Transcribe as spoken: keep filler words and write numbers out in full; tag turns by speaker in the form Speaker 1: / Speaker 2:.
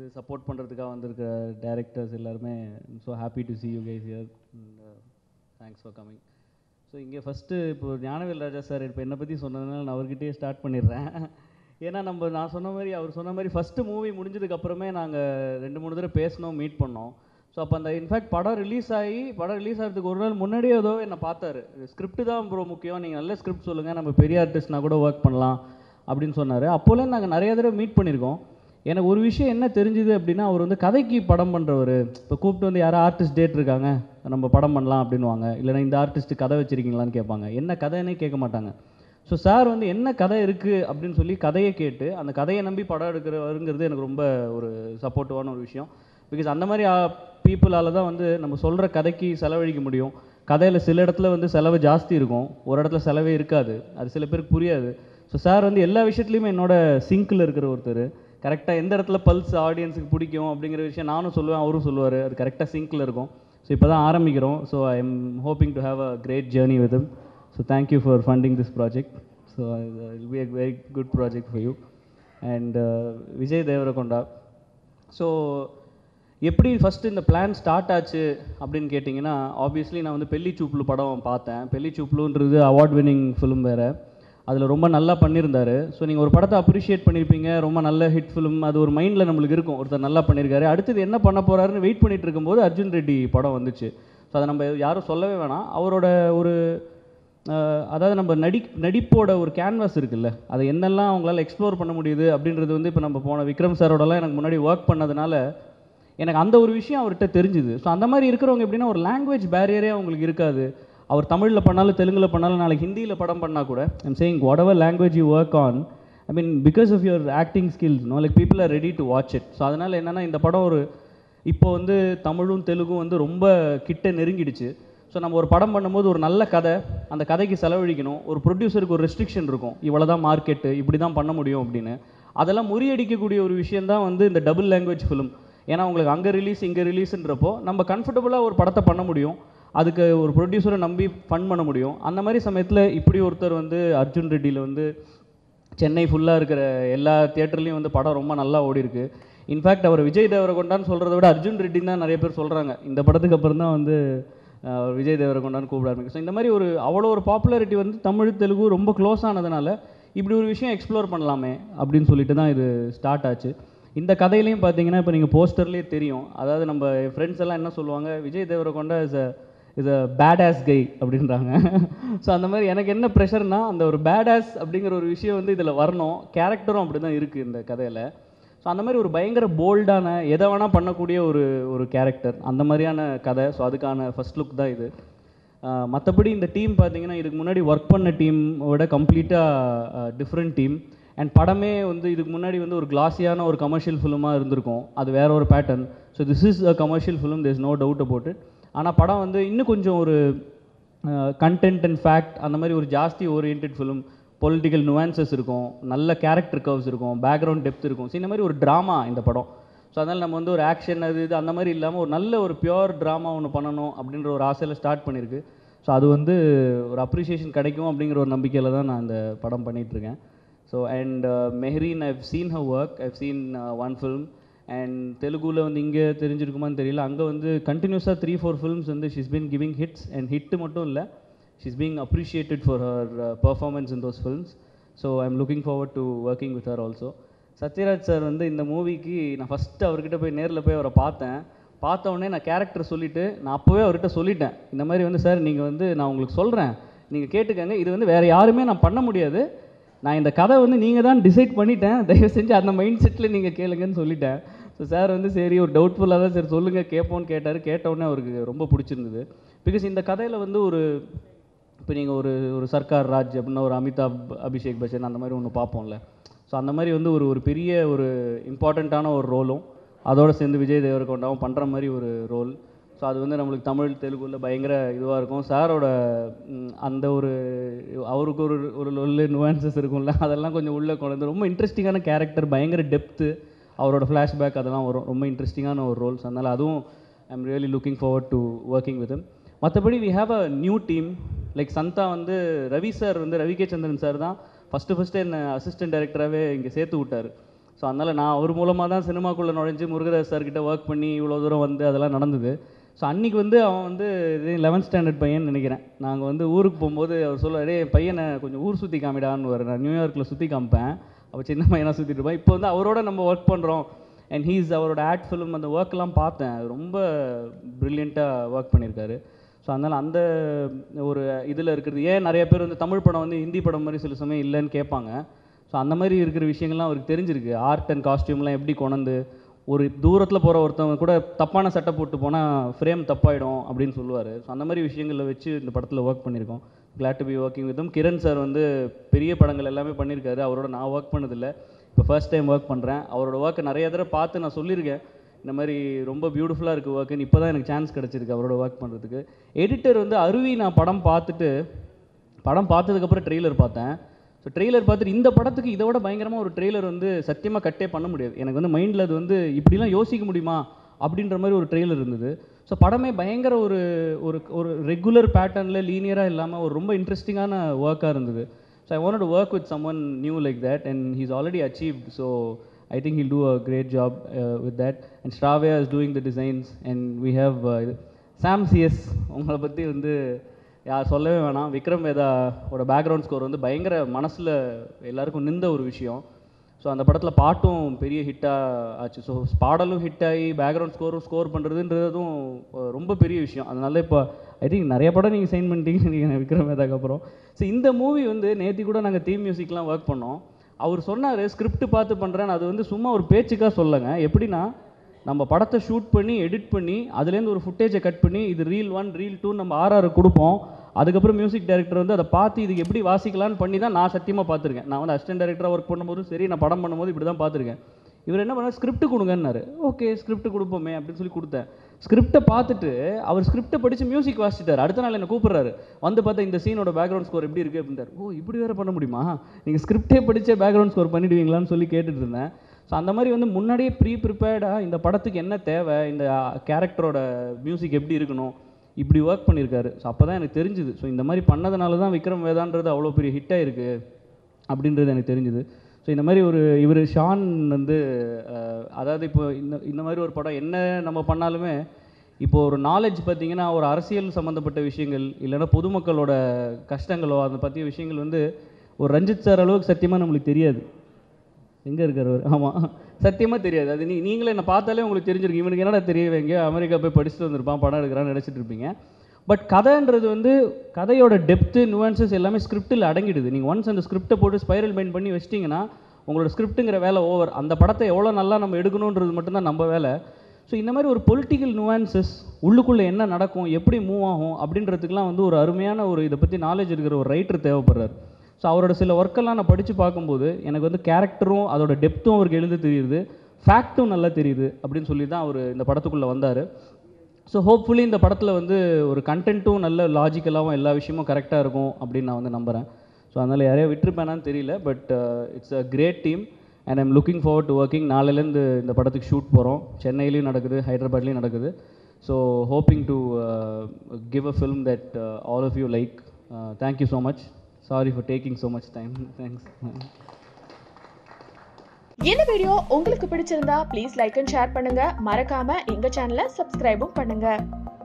Speaker 1: Support பண்ணுறதுக்காக வந்திருக்க directors எல்லாருமே so happy to see you guys here and thanks for coming. So இங்கே first இப்போ ஞானவேல் ராஜா சார் இப்போ என்னை பற்றி சொன்னதுனால நான் அவர்கிட்டயே ஸ்டார்ட் பண்ணிடுறேன். ஏன்னா நம்ம நான் சொன்ன மாதிரி அவர் சொன்ன மாதிரி ஃபஸ்ட்டு மூவி முடிஞ்சதுக்கப்புறமே நாங்கள் ரெண்டு மூணு தடவை பேசினோம், மீட் பண்ணோம். ஸோ அப்போ அந்த இன்ஃபேக்ட் படம் ரிலீஸ் ஆகி படம் ரிலீஸ் ஆகிறதுக்கு ஒரு நாள் முன்னாடியே ஏதோ என்னை பார்த்தாரு. ஸ்கிரிப்ட் தான் ப்ரோ முக்கியம், நீங்கள் நல்ல ஸ்கிரிப்ட் சொல்லுங்கள், நம்ம பெரிய ஆர்டிஸ்ட்னா கூட ஒர்க் பண்ணலாம் அப்படின்னு சொன்னார். அப்போலேருந்து நாங்கள் நிறைய தடவை மீட் பண்ணியிருக்கோம். எனக்கு ஒரு விஷயம் என்ன தெரிஞ்சுது அப்படின்னா, அவர் வந்து கதைக்கு படம் பண்ணுறவர். இப்போ கூப்பிட்டு வந்து யாரும் ஆர்டிஸ்ட் டேட் இருக்காங்க நம்ம படம் பண்ணலாம் அப்படின்வாங்க, இல்லைனா இந்த ஆர்டிஸ்ட்டு கதை வச்சுருக்கீங்களான்னு கேட்பாங்க. என்ன கதைன்னே கேட்க மாட்டாங்க. ஸோ சார் வந்து என்ன கதை இருக்குது அப்படின்னு சொல்லி கதையை கேட்டு அந்த கதையை நம்பி படம் எடுக்கிறவருங்கிறது எனக்கு ரொம்ப ஒரு சப்போர்ட்டிவான ஒரு விஷயம். பிகாஸ் அந்த மாதிரி பீப்புளால் தான் வந்து நம்ம சொல்கிற கதைக்கு செலவழிக்க முடியும். கதையில் சில இடத்துல வந்து செலவு ஜாஸ்தி இருக்கும், ஒரு இடத்துல செலவே இருக்காது, அது சில பேருக்கு புரியாது. ஸோ சார் வந்து எல்லா விஷயத்துலையுமே என்னோட சிங்கில் இருக்கிற ஒருத்தர். கரெக்டாக எந்த இடத்துல பல்ஸ் ஆடியன்ஸுக்கு பிடிக்கும் அப்படிங்கிற விஷயம் நானும் சொல்லுவேன், அவரும் சொல்லுவார். அது கரெக்டாக சிங்கில் இருக்கும். ஸோ இப்போ தான் ஆரம்பிக்கிறோம். So I am hoping to have a great journey with him. So thank you for funding this project. So it will be a very good project for you. And Vijay Deverakonda. So எப்படி first இந்த plan start ஆச்சு அப்படின்னு கேட்டிங்கன்னா, obviously நான் வந்து belly Choopulu படம் பார்த்தேன். பெல்லி சூப்ளுன்றது அவார்ட் வின்னிங் ஃபிலிம் வேறு. அதில் ரொம்ப நல்லா பண்ணியிருந்தார். ஸோ நீங்கள் ஒரு படத்தை அப்ரிஷியேட் பண்ணியிருப்பீங்க, ரொம்ப நல்ல ஹிட் ஃபிலிம், அது ஒரு மைண்டில் நம்மளுக்கு இருக்கும், ஒருத்தர் நல்லா பண்ணியிருக்காரு, அடுத்தது என்ன பண்ண போகிறாருன்னு வெயிட் பண்ணிகிட்டு இருக்கும்போது அர்ஜுன் ரெட்டி படம் வந்துச்சு. ஸோ அதை நம்ம யாரும் சொல்லவே வேணாம். அவரோட ஒரு அதாவது நம்ம நடி நடிப்போட ஒரு கேன்வாஸ் இருக்குல்ல, அதை என்னெல்லாம் அவங்களால எக்ஸ்ப்ளோர் பண்ண முடியுது அப்படின்றது வந்து இப்போ நம்ம போன விக்ரம் சாரோடலாம் எனக்கு முன்னாடி ஒர்க் பண்ணதுனால எனக்கு அந்த ஒரு விஷயம் அவர்கிட்ட தெரிஞ்சுது. ஸோ அந்த மாதிரி இருக்கிறவங்க எப்படின்னா ஒரு லாங்குவேஜ் பேரியரே அவங்களுக்கு இருக்காது. அவர் தமிழில் பண்ணாலும் தெலுங்கில் பண்ணாலும் நாளைக்கு ஹிந்தியில் படம் பண்ணால் கூட I'm saying whatever language you work on, I mean because of your acting skills no like people are ready to watch it. So அதனால் என்னென்னா இந்த படம் ஒரு இப்போ வந்து தமிழும் தெலுங்கும் வந்து ரொம்ப கிட்ட நெருங்கிடுச்சு. ஸோ நம்ம ஒரு படம் பண்ணும்போது ஒரு நல்ல கதை, அந்த கதைக்கு செலவழிக்கணும், ஒரு ப்ரொடியூசருக்கு ஒரு ரெஸ்ட்ரிக்ஷன் இருக்கும், இவ்வளோ தான் மார்க்கெட்டு, இப்படி தான் பண்ண முடியும் அப்படின்னு. அதெல்லாம் முறியடிக்கக்கூடிய ஒரு விஷயந்தான் வந்து இந்த டபுள் லாங்குவேஜ் ஃபிலிம். ஏன்னா உங்களுக்கு அங்கே ரிலீஸ் இங்கே ரிலீஸுன்றப்போ நம்ம கம்ஃபர்டபுளாக ஒரு படத்தை பண்ண முடியும், அதுக்கு ஒரு ப்ரொடியூசரை நம்பி ஃபண்ட் பண்ண முடியும். அந்த மாதிரி சமயத்தில் இப்படி ஒருத்தர் வந்து அர்ஜுன் ரெட்டியில் வந்து சென்னை ஃபுல்லாக இருக்கிற எல்லா தியேட்டர்லேயும் வந்து படம் ரொம்ப நல்லா ஓடி இருக்கு. இன்ஃபேக்ட் அவர் விஜய் தேவரகொண்டான்னு சொல்கிறத விட அர்ஜுன் ரெட்டின்னு தான் நிறைய பேர் சொல்கிறாங்க. இந்த படத்துக்கு அப்புறம் தான் வந்து விஜய் தேவரகொண்டான்னு கூப்பிட ஆரம்பிக்கும். ஸோ இந்த மாதிரி ஒரு அவ்வளோ ஒரு பாப்புலாரிட்டி வந்து தமிழ் தெலுங்கு ரொம்ப க்ளோஸ் ஆனதுனால இப்படி ஒரு விஷயம் எக்ஸ்ப்ளோர் பண்ணலாமே அப்படின்னு சொல்லிட்டு தான் இது ஸ்டார்ட் ஆச்சு. இந்த கதையிலையும் பார்த்தீங்கன்னா இப்போ நீங்கள் போஸ்டர்லேயே தெரியும். அதாவது நம்ம ஃப்ரெண்ட்ஸ் எல்லாம் என்ன சொல்லுவாங்க, Vijay Deverakonda is a is a bad ass guy அப்படின்றாங்க. ஸோ அந்த மாதிரி எனக்கு என்ன ப்ரெஷர்னா, அந்த ஒரு பேட் ஆஸ் அப்படிங்கிற ஒரு விஷயம் வந்து இதில் வரணும். கேரக்டரும் அப்படி தான் இருக்குது இந்த கதையில். ஸோ அந்த மாதிரி ஒரு பயங்கர போல்டான எதை வேணால் பண்ணக்கூடிய ஒரு ஒரு கேரக்டர், அந்த மாதிரியான கதை. ஸோ அதுக்கான ஃபஸ்ட் லுக் தான் இது. மற்றபடி இந்த டீம் பார்த்தீங்கன்னா இதுக்கு முன்னாடி ஒர்க் பண்ண டீமோட கம்ப்ளீட்டாக டிஃப்ரெண்ட் டீம். அண்ட் படமே வந்து இதுக்கு முன்னாடி வந்து ஒரு கிளாஸியான ஒரு கமர்ஷியல் ஃபிலிமாக இருந்திருக்கும், அது வேற ஒரு pattern. So this is a commercial film, there is no doubt about it. ஆனால் படம் வந்து இன்னும் கொஞ்சம் ஒரு கண்டென்ட் அண்ட் ஃபேக்ட் அந்த மாதிரி ஒரு ஜாஸ்தி ஓரியன்ட் ஃபிலிம். பொலிட்டிக்கல் நுவான்சஸ் இருக்கும், நல்ல கேரக்டர் கர்வ்ஸ் இருக்கும், பேக்ரவுண்ட் டெப்த் இருக்கும். ஸோ இந்த மாதிரி ஒரு ட்ராமா இந்த படம். ஸோ அதனால் நம்ம வந்து ஒரு ஆக்ஷன் அது இது அந்த மாதிரி இல்லாமல் ஒரு நல்ல ஒரு பியோர் ட்ராமா ஒன்று பண்ணணும் அப்படின்ற ஒரு ஆசையில் ஸ்டார்ட் பண்ணியிருக்கு. ஸோ அது வந்து ஒரு அப்ரிஷியேஷன் கிடைக்கும் அப்படிங்கிற ஒரு நம்பிக்கையில் தான் நான் இந்த படம் பண்ணிகிட்ருக்கேன். So and Mehreen, I've seen her work, I've seen one film. And தெலுங்குல வந்து இங்கே தெரிஞ்சிருக்குமான்னு தெரியல, அங்கே வந்து கண்டினியூஸாக த்ரீ ஃபோர் ஃபிலிம்ஸ் வந்து she's been giving hits. And hit மட்டும் இல்லை, she's being appreciated for her uh, performance in those films. So I'm looking forward to working with her also. Sathyaraj sir வந்து இந்த மூவிக்கு நான் ஃபஸ்ட்டு அவர்கிட்ட போய் நேரில் போய் அவரை பார்த்தேன். பார்த்த உடனே நான் கேரக்டர் சொல்லிவிட்டு நான் அப்போவே அவர்கிட்ட சொல்லிட்டேன், இந்த மாதிரி வந்து சார் நீங்கள் வந்து நான் உங்களுக்கு சொல்கிறேன், நீங்கள் கேட்டுக்கங்க, இது வந்து வேறு யாருமே நான் பண்ண முடியாது, நான் இந்த கதை வந்து நீங்கள் தான் டிசைட் பண்ணிட்டேன், தயவு செஞ்சு அந்த மைண்ட் செட்டில் நீங்கள் கேளுங்கன்னு சொல்லிட்டேன். ஸோ சார் வந்து சரி ஒரு டவுட்ஃபுல்லாக தான் சார் சொல்லுங்கள் கேட்போன்னு கேட்டார். கேட்டவுடனே அவருக்கு ரொம்ப பிடிச்சிருந்தது. பிகாஸ் இந்த கதையில் வந்து ஒரு இப்போ நீங்கள் ஒரு ஒரு சர்க்கார் ராஜ் அப்படின்னா ஒரு அமிதாப் அபிஷேக் பச்சன் அந்த மாதிரி ஒன்று பார்ப்போம்ல. ஸோ அந்த மாதிரி வந்து ஒரு ஒரு பெரிய ஒரு இம்பார்ட்டண்ட்டான ஒரு ரோலும் அதோடு சேர்ந்து விஜய் தேவரகொண்டாவும் பண்ணுற மாதிரி ஒரு ரோல். ஸோ அது வந்து நம்மளுக்கு தமிழ் தெலுங்குல பயங்கர இதுவாக இருக்கும். சாரோட அந்த ஒரு அவருக்கு ஒரு ஒரு லொல்லு நுவான்சஸ் இருக்கும்ல, அதெல்லாம் கொஞ்சம் உள்ளே கொண்டு ரொம்ப இன்ட்ரெஸ்டிங்கான கேரக்டர், பயங்கர டெப்த்து, அவரோட ஃப்ளாஷ்பேக் அதெல்லாம் வரும், ரொம்ப இன்ட்ரெஸ்டிங்கான ஒரு ரோல்ஸ். அதனால் அதுவும் I am really looking forward to working with him. மற்றபடி we have a new team. Like சந்தா வந்து ரவி சார் வந்து ரவி கே சந்திரன் சார் தான் ஃபஸ்ட்டு ஃபஸ்ட்டு என்னை அசிஸ்டன்ட் டைரக்டராகவே இங்கே சேர்த்து விட்டார். ஸோ அதனால் நான் அவர் மூலமாக தான் சினிமாக்குள்ளே நுழைஞ்சு முருகதாஸ் சார்கிட்ட ஒர்க் பண்ணி இவ்வளோ தூரம் வந்து அதெல்லாம் நடந்தது. ஸோ அன்றைக்கி வந்து அவன் வந்து இது லெவன்த் ஸ்டாண்டர்ட் பையன் நினைக்கிறேன். நாங்கள் வந்து ஊருக்கு போகும்போது அவர் சொல்லுவார், என் பையனை கொஞ்சம் ஊர் சுற்றி காமிடான்னு வர, நான் நியூயார்க்கில் சுற்றி காமிப்பேன், அப்போ சின்ன பையனாக சுற்றிட்டு இருப்பேன். இப்போ வந்து அவரோட நம்ம ஒர்க் பண்ணுறோம் அண்ட் ஹீஸ் அவரோட ஆட் ஃபிலிம் அந்த ஒர்க்கெலாம் பார்த்தேன், ரொம்ப ப்ரில்லியண்ட்டாக ஒர்க் பண்ணியிருக்காரு. ஸோ அதனால் அந்த ஒரு இதில் இருக்கிறது ஏன் நிறைய பேர் வந்து தமிழ் படம் வந்து ஹிந்தி படம் மாதிரி சில சமயம் இல்லைன்னு கேட்பாங்க. ஸோ அந்த மாதிரி இருக்கிற விஷயங்கள்லாம் அவருக்கு தெரிஞ்சிருக்கு. ஆர்ட் அண்ட் காஸ்டியூம்லாம் எப்படி கொண்டு ஒரு தூரத்தில் போகிற ஒருத்தவங்க கூட தப்பான சட்டை போட்டு போனால் ஃப்ரேம் தப்பாயிடும் அப்படின்னு சொல்லுவார். ஸோ அந்த மாதிரி விஷயங்களை வச்சு இந்த படத்தில் ஒர்க் பண்ணியிருக்கோம். Glad to be working with Kiran sir வந்து பெரிய படங்கள் எல்லாமே பண்ணியிருக்காரு. அவரோட நான் ஒர்க் பண்ணதில்லை, இப்போ ஃபர்ஸ்ட் டைம் ஒர்க் பண்ணுறேன். அவரோட ஒர்க்கை நிறைய தடவை பார்த்து நான் சொல்லியிருக்கேன், இந்த மாதிரி ரொம்ப பியூட்டிஃபுல்லாக இருக்குது ஒர்க்குன்னு. இப்போ தான் எனக்கு சான்ஸ் கிடச்சிருக்கு அவரோட ஒர்க் பண்ணுறதுக்கு. எடிட்டர் வந்து அருவி நான் படம் பார்த்துட்டு படம் பார்த்ததுக்கப்புறம் ட்ரெய்லர் பார்த்தேன். ஸோ ட்ரெய்லர் பார்த்துட்டு இந்த படத்துக்கு இதை விட பயங்கரமாக ஒரு ட்ரெய்லர் வந்து சத்தியமாக கட்டே பண்ண முடியாது. எனக்கு வந்து மைண்டில் அது வந்து இப்படிலாம் யோசிக்க முடியுமா அப்படின்ற மாதிரி ஒரு ட்ரெய்லர் இருந்தது. ஸோ படமே பயங்கர ஒரு ஒரு ஒரு ரெகுலர் பேட்டர்னில் லீனியராக இல்லாமல் ஒரு ரொம்ப இன்ட்ரெஸ்டிங்கான ஒர்க்காக இருந்தது. So I want to work with someone new like that and he's already achieved. So I think he'll do a great job uh, with that. And Shravya is doing the designs and we have uh, Sam C S. உங்களை பற்றி வந்து யார் சொல்லவே வேணாம். Vikram வேதாவோட background score வந்து பயங்கர மனசில் எல்லாருக்கும் நின்ற ஒரு விஷயம். ஸோ அந்த படத்தில் பாட்டும் பெரிய ஹிட்டாக ஆச்சு. ஸோ பாடலும் ஹிட் ஆகி பேக்ரவுண்ட் ஸ்கோரும் ஸ்கோர் பண்ணுறதுன்றதும் ரொம்ப பெரிய விஷயம். அதனால இப்போ ஐ திங்க் நிறைய படம் நீங்கள் சைன் பண்ணிட்டீங்க நீங்கள் விக்ரம் வேதாக்கு அப்புறம். ஸோ இந்த மூவி வந்து நேற்று கூட நாங்கள் தீம் மியூசிக்லாம் ஒர்க் பண்ணோம். அவர் சொன்னார் ஸ்கிரிப்ட் பார்த்து பண்ணுறேன்னு. அது வந்து சும்மா ஒரு பேச்சுக்காக சொல்லுங்க. எப்படின்னா நம்ம படத்தை ஷூட் பண்ணி எடிட் பண்ணி அதுலேருந்து ஒரு ஃபுட்டேஜை கட் பண்ணி இது ரீல் ஒன் ரீல் டூ நம்ம ஆர்ஆர் கொடுப்போம். அதுக்கப்புறம் மியூசிக் டைரக்டர் வந்து அதை பார்த்து இதுக்கு எப்படி வாசிக்கலான்னு பண்ணி தான் நான் சத்தியமாக பார்த்துருக்கேன். நான் வந்து அசிஸ்டன்ட் டைரக்டராக ஒர்க் பண்ணும்போது சரி, நான் படம் பண்ணும்போது இப்படி தான் பார்த்துருக்கேன். இவர் என்ன பண்ணார், ஸ்கிரிப்ட் கொடுங்கன்னாரு. ஓகே ஸ்கிரிப்ட் கொடுப்போமே அப்படின்னு சொல்லி கொடுத்தேன். ஸ்கிரிப்டை பார்த்துட்டு அவர் ஸ்கிரிப்டை படித்து மியூசிக் வாசிட்டார். அடுத்த நாள் என்ன கூப்பிட்றாரு, வந்து பார்த்தா இந்த சீனோட பேக்ரவுண்ட் ஸ்கோர் எப்படி இருக்குது அப்படின்றார். ஓ இப்படி வேறு பண்ண முடியுமா, நீங்கள் ஸ்கிரிப்டே படித்தே பேக்ரவுண்ட் ஸ்கோர் பண்ணிடுவீங்களான்னு சொல்லி கேட்டுட்டு இருந்தேன். ஸோ அந்த மாதிரி வந்து முன்னாடியே ப்ரீ ப்ரிப்பேர்டாக இந்த படத்துக்கு என்ன தேவை, இந்த கேரக்டரோட மியூசிக் எப்படி இருக்கணும், இப்படி ஒர்க் பண்ணியிருக்காரு. ஸோ அப்போ தான் எனக்கு தெரிஞ்சுது. ஸோ இந்த மாதிரி பண்ணதுனால தான் விக்ரம் வேதான்றது அவ்வளோ பெரிய ஹிட்டாக இருக்குது அப்படின்றது எனக்கு தெரிஞ்சுது. ஸோ இந்த மாதிரி ஒரு இவர் ஷான் வந்து அதாவது இப்போ இந்த இந்த மாதிரி ஒரு படம் என்ன நம்ம பண்ணாலுமே இப்போது ஒரு நாலேஜ் பார்த்திங்கன்னா ஒரு அரசியல் சம்மந்தப்பட்ட விஷயங்கள் இல்லைன்னா பொதுமக்களோட கஷ்டங்களோ அதை பற்றிய விஷயங்கள் வந்து ஒரு ரஞ்சித் சார் அளவுக்கு சத்தியமாக நம்மளுக்கு தெரியாது. எங்கே இருக்கார் அவர்? ஆமாம், சத்தியமாக தெரியாது. அது நீ நீங்களே என்ன பார்த்தாலே உங்களுக்கு தெரிஞ்சிருக்கு, இவனுக்கு என்னடா தெரியவே, எங்கேயோ அமெரிக்கா போய் படிச்சுட்டு வந்திருப்பான் படம் எடுக்கிறான்னு நினச்சிட்டு இருப்பீங்க. பட் கதைன்றது வந்து கதையோட டெப்த்து நுவான்சஸ் எல்லாமே ஸ்கிரிப்டில் அடங்கிடுது. நீங்கள் ஒன்ஸ் அந்த ஸ்கிரிப்டை போட்டு ஸ்பைரல் பைண்ட் பண்ணி வச்சிட்டிங்கன்னா உங்களோட ஸ்கிரிப்ட்டுங்கிற வேலை ஓவர். அந்த படத்தை எவ்வளோ நல்லா நம்ம எடுக்கணுன்றது மட்டும்தான் நம்ம வேலை. ஸோ இந்த மாதிரி ஒரு பொலிட்டிக்கல் நுவான்சஸ் உள்ளுக்குள்ளே என்ன நடக்கும், எப்படி மூவ் ஆகும் அப்படின்றதுக்கெலாம் வந்து ஒரு அருமையான ஒரு இதை பற்றி நாலேஜ் இருக்கிற ஒரு ரைட்டர் தேவைப்படுறாரு. ஸோ அவரோட சில ஒர்க்கெல்லாம் நான் படித்து பார்க்கும்போது எனக்கு வந்து கேரக்டரும் அதோட டெப்த்தும் அவருக்கு எழுந்து தெரியுது, ஃபேக்ட்டும் நல்லா தெரியுது அப்படின்னு சொல்லி தான் அவர் இந்த படத்துக்குள்ளே வந்தார். ஸோ ஹோப்ஃபுல்லி இந்த படத்தில் வந்து ஒரு கண்டென்ட்டும் நல்ல லாஜிக்கலாகவும் எல்லா விஷயமும் கரெக்டாக இருக்கும் அப்படின்னு நான் வந்து நம்புகிறேன். ஸோ அதனால் யாரையா விட்டுருப்பேனான்னு தெரியல, but it's a great team and I'm looking forward to working. நாளையிலேருந்து இந்த படத்துக்கு ஷூட் போகிறோம். சென்னையிலையும் நடக்குது, ஹைதராபாத்லேயும் நடக்குது. So hoping to give a film that all of you like. Thank you so much. Sorry for taking so much time. Thanks.
Speaker 2: இந்த video உங்களுக்கு பிடிச்சிருந்தா ப்ளீஸ் லைக் அண்ட் ஷேர் பண்ணுங்க. மறக்காம எங்க சேனலை சப்ஸ்கிரைபும் பண்ணுங்க.